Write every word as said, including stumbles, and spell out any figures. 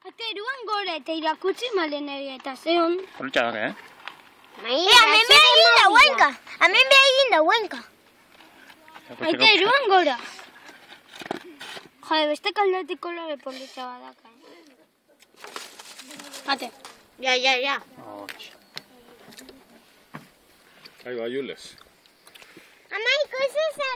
Ateruan gora eta irakutsi maleneri eta zeon. Politxa dake, eh? Eh, hemen beha egin da huenka. Hemen beha egin da huenka. Ateruan gora. Jade, beste kaldatik kolore politxa badaka. Ate. Ja, ja, ja. Ahí va, Jules. Ama, ikusi zen.